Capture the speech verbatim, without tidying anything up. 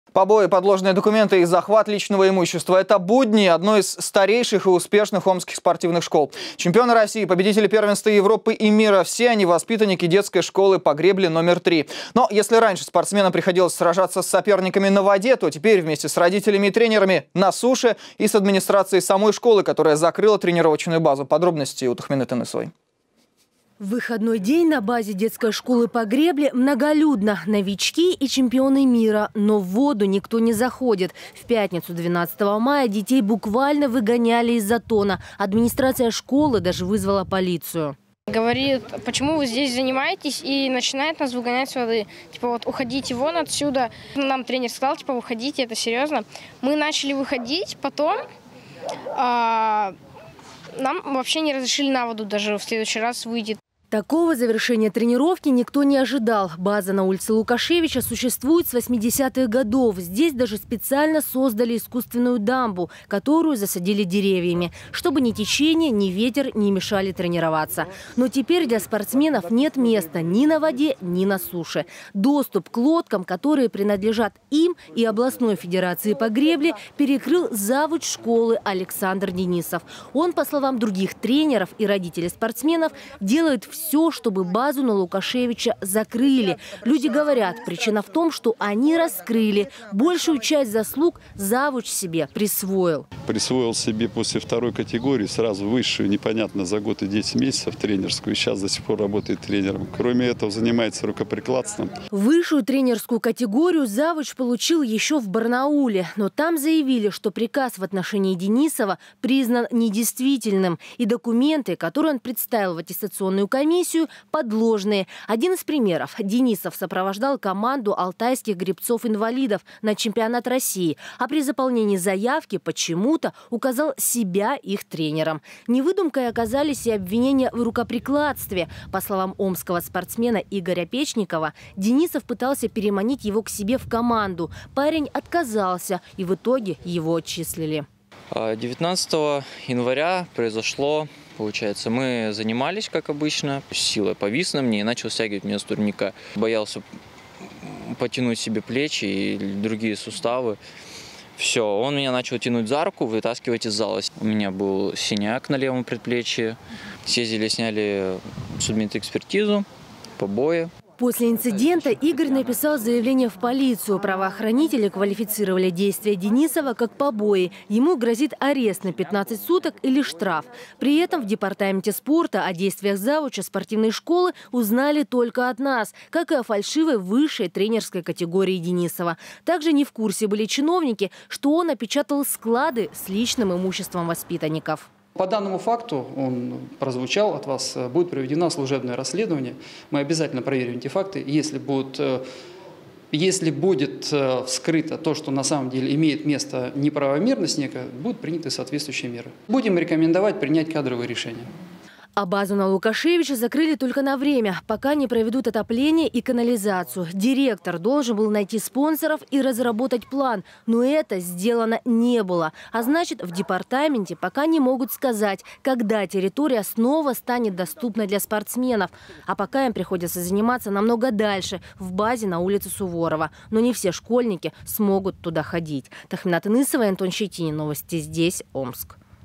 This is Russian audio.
Побои, подложные документы и захват личного имущества – это будни одной из старейших и успешных омских спортивных школ. Чемпионы России, победители первенства Европы и мира – все они воспитанники детской школы по гребле номер три. Но если раньше спортсменам приходилось сражаться с соперниками на воде, то теперь вместе с родителями и тренерами на суше и с администрацией самой школы, которая закрыла тренировочную базу. Подробности у Тахмины Тынысовой. В выходной день на базе детской школы по гребле многолюдно. Новички и чемпионы мира. Но в воду никто не заходит. В пятницу двенадцатого мая детей буквально выгоняли из затона. Администрация школы даже вызвала полицию. Говорит, почему вы здесь занимаетесь, и начинает нас выгонять с воды. Типа вот уходите вон отсюда. Нам тренер сказал, типа выходите, это серьезно. Мы начали выходить, потом... А нам вообще не разрешили на воду даже в следующий раз выйти. Такого завершения тренировки никто не ожидал. База на улице Лукашевича существует с восьмидесятых годов. Здесь даже специально создали искусственную дамбу, которую засадили деревьями, чтобы ни течение, ни ветер не мешали тренироваться. Но теперь для спортсменов нет места ни на воде, ни на суше. Доступ к лодкам, которые принадлежат им и областной федерации по гребле, перекрыл завуч школы Александр Денисов. Он, по словам других тренеров и родителей спортсменов, делает все, Все, чтобы базу на Лукашевича закрыли. Люди говорят, причина в том, что они раскрыли. Большую часть заслуг завуч себе присвоил. Присвоил себе после второй категории, сразу высшую, непонятно, за год и десять месяцев тренерскую. И сейчас до сих пор работает тренером. Кроме этого, занимается рукоприкладством. Высшую тренерскую категорию завуч получил еще в Барнауле. Но там заявили, что приказ в отношении Денисова признан недействительным. И документы, которые он представил в аттестационную комиссию, Комиссию подложные. Один из примеров. Денисов сопровождал команду алтайских гребцов-инвалидов на чемпионат России, а при заполнении заявки почему-то указал себя их тренером. Невыдумкой оказались и обвинения в рукоприкладстве. По словам омского спортсмена Игоря Печникова, Денисов пытался переманить его к себе в команду. Парень отказался, и в итоге его отчислили. девятнадцатого января произошло... Получается, мы занимались, как обычно, силой повис на мне и начал стягивать меня с турника. Боялся потянуть себе плечи и другие суставы. Все, он меня начал тянуть за руку, вытаскивать из зала. У меня был синяк на левом предплечье. Съездили, сняли судмедэкспертизу, побои. После инцидента Игорь написал заявление в полицию. Правоохранители квалифицировали действия Денисова как побои. Ему грозит арест на пятнадцать суток или штраф. При этом в департаменте спорта о действиях завуча спортивной школы узнали только от нас, как и о фальшивой высшей тренерской категории Денисова. Также не в курсе были чиновники, что он опечатал склады с личным имуществом воспитанников. По данному факту, он прозвучал от вас, будет проведено служебное расследование. Мы обязательно проверим эти факты. Если, будут, если будет вскрыто то, что на самом деле имеет место неправомерность некая, будут приняты соответствующие меры. Будем рекомендовать принять кадровые решения. А базу на Лукашевича закрыли только на время, пока не проведут отопление и канализацию. Директор должен был найти спонсоров и разработать план, но это сделано не было. А значит, в департаменте пока не могут сказать, когда территория снова станет доступна для спортсменов. А пока им приходится заниматься намного дальше, в базе на улице Суворова. Но не все школьники смогут туда ходить. Тахмина Тынысова, Антон Щетинин. Новости здесь, Омск.